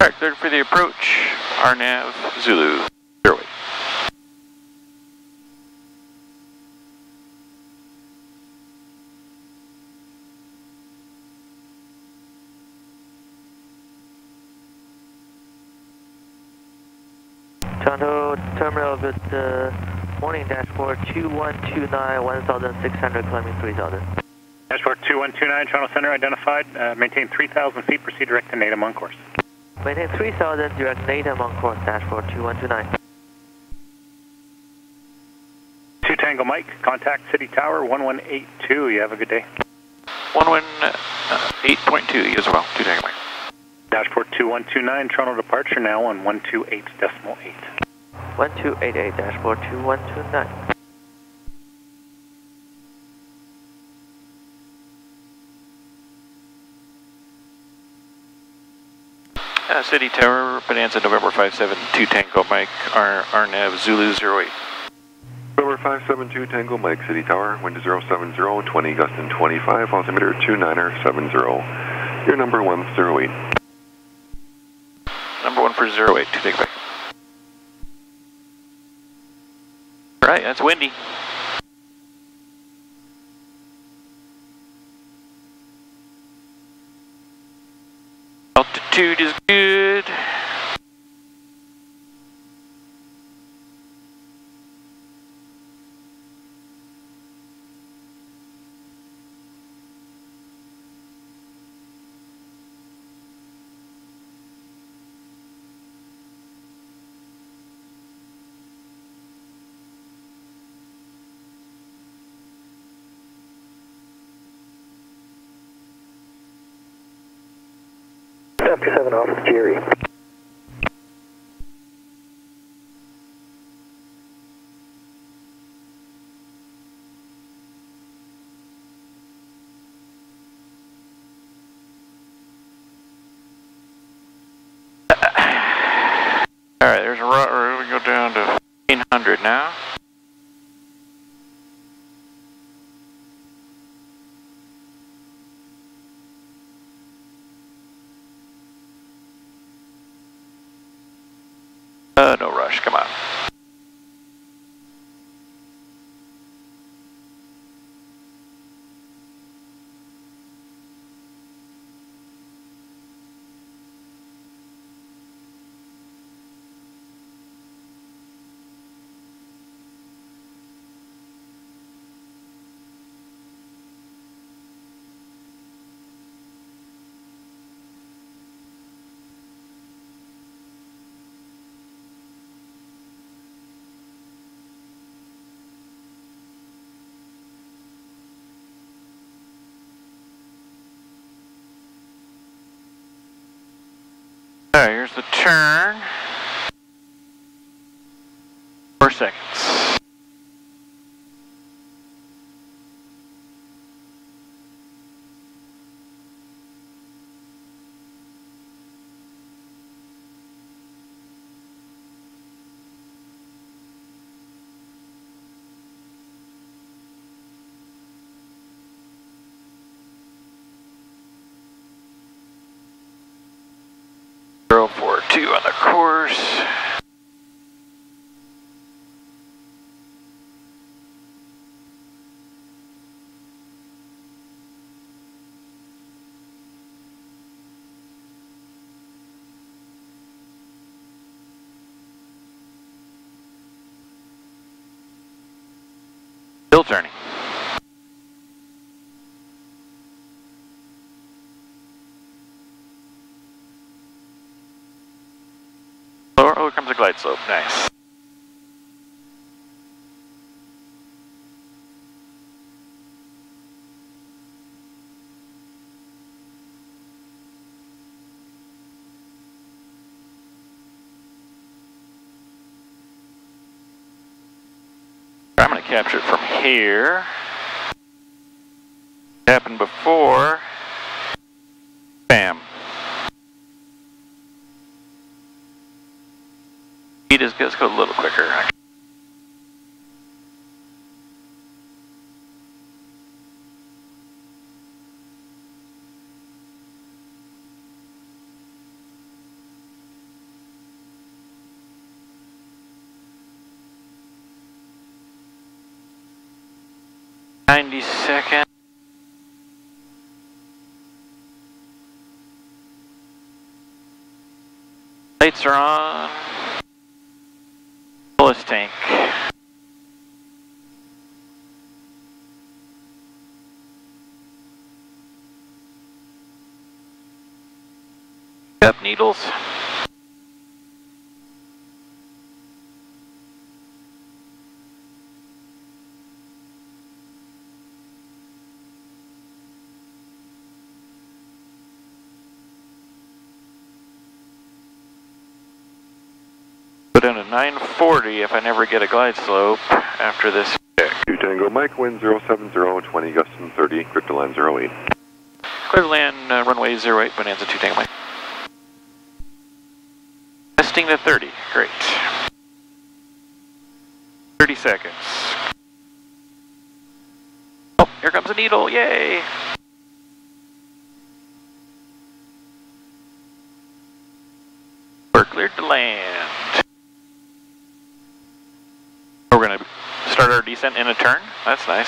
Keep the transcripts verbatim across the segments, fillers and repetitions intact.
Alright, cleared for the approach. R N A V, Zulu, zero eight. Toronto terminal, good uh, morning, dashboard two one two nine, one thousand six hundred, climbing three thousand. Dashboard two one two nine, Toronto Center identified, uh, maintain three thousand feet, proceed direct to NATAM on course. Maintain three thousand, direct NATAM on course, dashboard two one two nine. two Tango Mike, contact City Tower one one eight two, you have a good day. one one eight point two, you as well, two Tango Mike. Dashboard two one two nine, Toronto departure now on one two eight decimal eight. one two eight eight, dashboard two one two nine. Uh, City Tower, Bonanza, November five seven two Tango Mike, R N A V, Zulu zero eight. November five seven two Tango Mike, City Tower, wind zero seven zero, twenty gust and twenty-five, altimeter two niner seven zero. Your number one zero eight. Number one for zero eight, two Tango Mike. Alright, that's windy. Altitude is good. seven off, Jerry. Alright, there's a rut, we go down to fifteen hundred now. Uh, no rush, come on. Alright, here's the turn. Four seconds. zero four two on the course. Still turning. Oh, here comes a glide slope. Nice. I'm going to capture it from here. It happened before. Bam. Just let's go a little quicker. ninety seconds. Lights are on. Fullest tank. Up needles. Go down to nine forty if I never get a glide slope after this check. two Tango Mike, wind zero seven zero, twenty gusting thirty, clear to land zero eight. Clear to land uh, runway zero eight, Bonanza two Tango Mike. Testing to thirty, great. thirty seconds. Oh, here comes a needle, yay! We're cleared to land. We're going to start our descent in a turn. That's nice.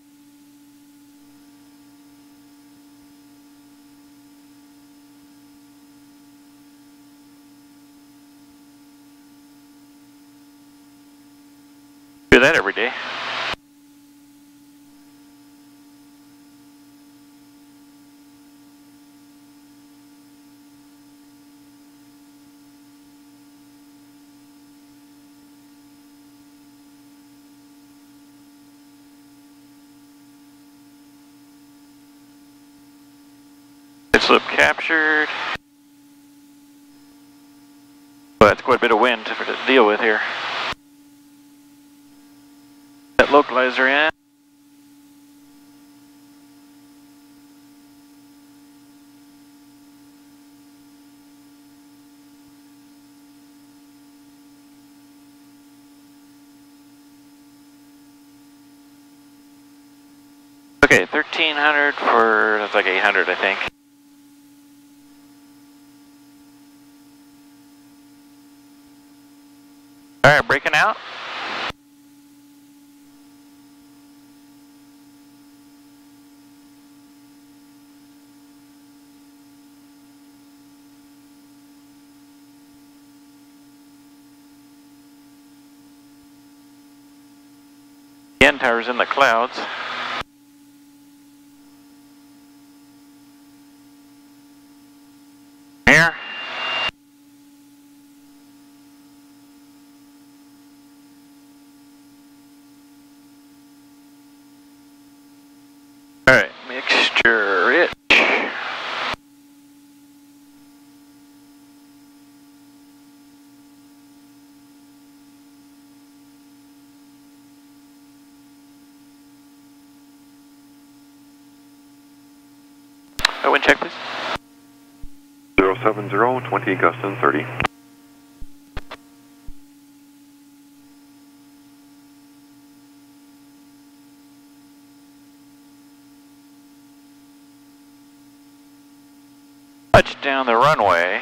Do that every day. Slip captured. Well, that's quite a bit of wind to deal with here. That localizer in. Okay, thirteen hundred for, that's like eight hundred, I think. All right, breaking out. The end tower's in the clouds. Here. All right, mixture rich. Oh, wind check, please. zero seven zero, twenty gusting thirty. Touch down the runway.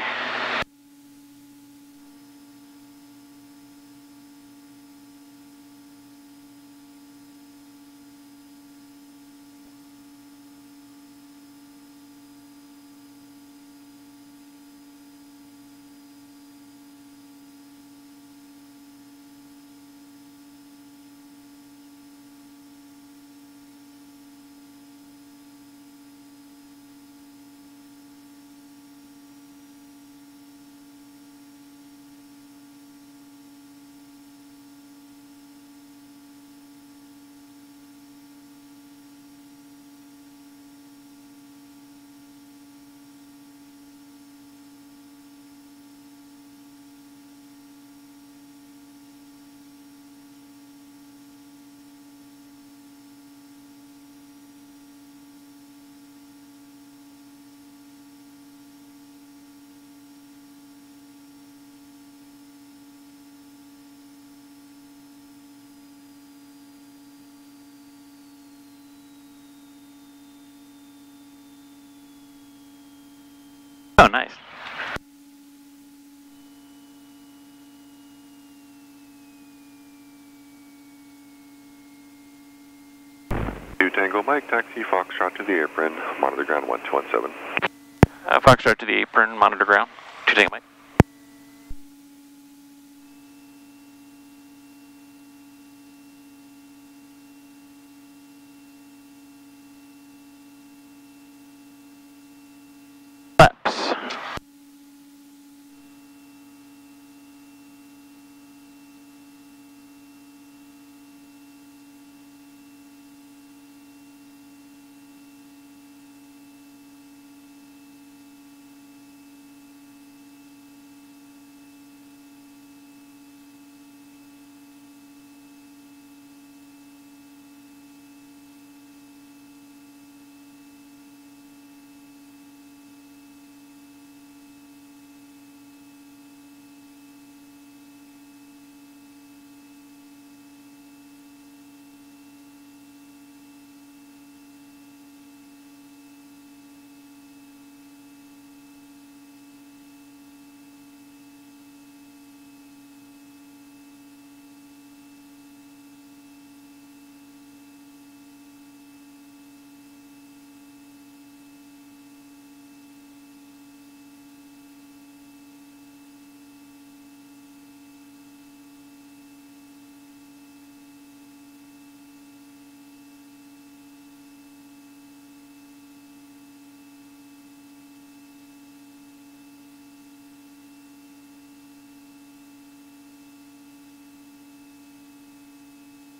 Oh, nice. two Tango Mike, taxi Foxtrot to the apron, monitor ground one two one seven. Uh, Foxtrot to the apron, monitor ground, two Tango Mike. Flaps.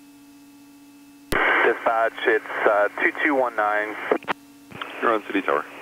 Dispatch, it's uh, two two one nine. You're on City Tower.